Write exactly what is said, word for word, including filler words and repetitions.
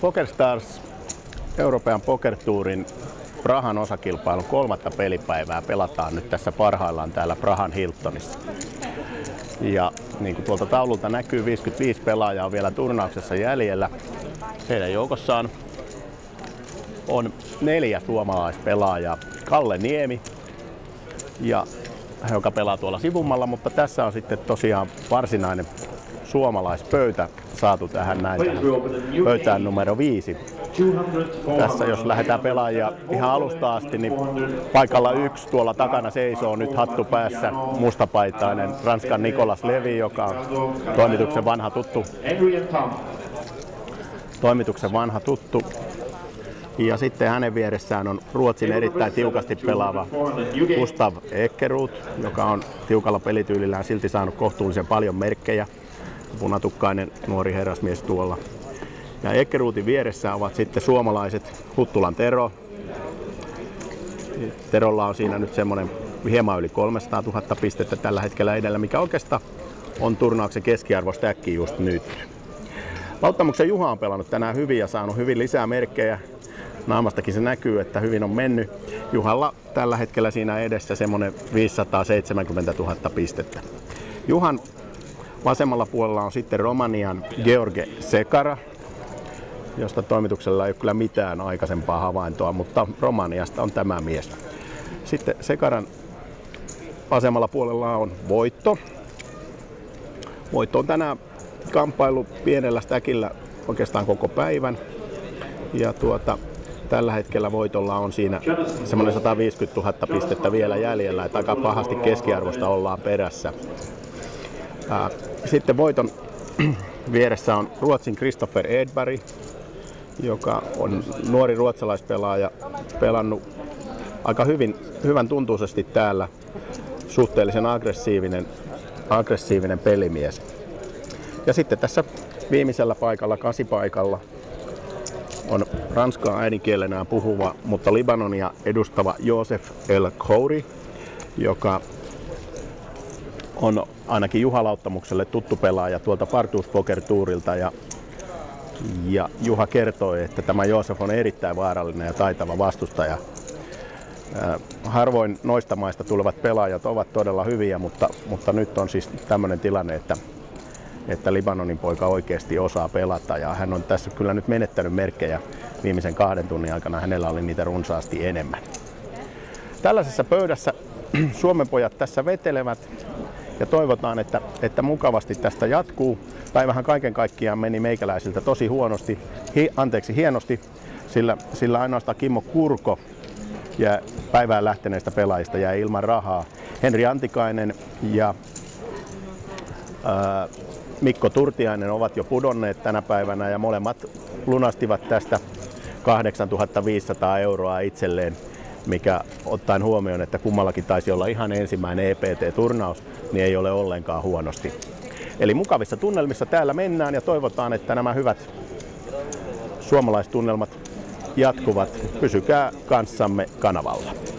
PokerStars Euroopan Poker Tourin Prahan osakilpailun kolmatta pelipäivää pelataan nyt tässä parhaillaan täällä Prahan Hiltonissa. Ja niin kuin tuolta taululta näkyy, viisikymmentäviisi pelaajaa on vielä turnauksessa jäljellä. Heidän joukossaan on neljä suomalaispelaajaa. Kalle Niemi, ja, joka pelaa tuolla sivummalla, mutta tässä on sitten tosiaan varsinainen suomalaispöytä saatu tähän näin tähän pöytään numero viisi. Tässä jos lähdetään pelaajia ihan alusta asti, niin paikalla yksi tuolla takana seisoo nyt hattu päässä mustapaitainen Ranskan Nicolas Levy, joka on toimituksen vanha tuttu. Toimituksen vanha tuttu. Ja sitten hänen vieressään on Ruotsin erittäin tiukasti pelaava Gustav Ekeroth, joka on tiukalla pelityylillään silti saanut kohtuullisen paljon merkkejä. Punatukkainen nuori herrasmies tuolla. Ja Ekerothin vieressä ovat sitten suomalaiset Huttulan Tero. Terolla on siinä nyt semmoinen hieman yli kolmesataatuhatta pistettä tällä hetkellä edellä, mikä oikeastaan on turnauksen keskiarvostäkki just nyt. Lauttamuksen Juha on pelannut tänään hyvin ja saanut hyvin lisää merkkejä. Naamastakin se näkyy, että hyvin on mennyt. Juhalla tällä hetkellä siinä edessä semmoinen viisisataaseitsemänkymmentätuhatta pistettä. Juhan vasemmalla puolella on sitten Romanian George Sekara, josta toimituksella ei ole kyllä mitään aikaisempaa havaintoa, mutta Romaniasta on tämä mies. Sitten Sekaran vasemmalla puolella on Voitto. Voitto on tänään kamppailu pienellä stäkillä oikeastaan koko päivän. Ja tuota, tällä hetkellä Voitolla on siinä semmoinen sataviisikymmentätuhatta pistettä vielä jäljellä, että aika pahasti keskiarvosta ollaan perässä. Sitten Voiton vieressä on Ruotsin Christopher Edberg, joka on nuori ruotsalaispelaaja, pelannut aika hyvin, hyvän tuntuisesti täällä, suhteellisen aggressiivinen, aggressiivinen pelimies. Ja sitten tässä viimeisellä paikalla, kasipaikalla, on ranskaa äidinkielenään puhuva, mutta Libanonia edustava Joseph El Khoury, joka on ainakin Juha Lauttamukselle tuttu pelaaja tuolta Partous Poker Tourilta. Ja, ja Juha kertoi, että tämä Joseph on erittäin vaarallinen ja taitava vastustaja. Äh, harvoin noista maista tulevat pelaajat ovat todella hyviä, mutta, mutta nyt on siis tämmöinen tilanne, että, että Libanonin poika oikeasti osaa pelata. Ja hän on tässä kyllä nyt menettänyt merkkejä viimeisen kahden tunnin aikana. Hänellä oli niitä runsaasti enemmän. Tällaisessa pöydässä Suomen pojat tässä vetelevät. Ja toivotaan, että, että mukavasti tästä jatkuu. Päivähän kaiken kaikkiaan meni meikäläisiltä tosi huonosti, hi, anteeksi hienosti, sillä, sillä ainoastaan Kimmo Kurko ja päivään lähteneistä pelaajista jäi ilman rahaa. Henri Antikainen ja ää, Mikko Turtiainen ovat jo pudonneet tänä päivänä ja molemmat lunastivat tästä kahdeksantuhattaviisisataa euroa itselleen, mikä ottaen huomioon, että kummallakin taisi olla ihan ensimmäinen E P T-turnaus, niin ei ole ollenkaan huonosti. Eli mukavissa tunnelmissa täällä mennään ja toivotaan, että nämä hyvät suomalaistunnelmat jatkuvat. Pysykää kanssamme kanavalla.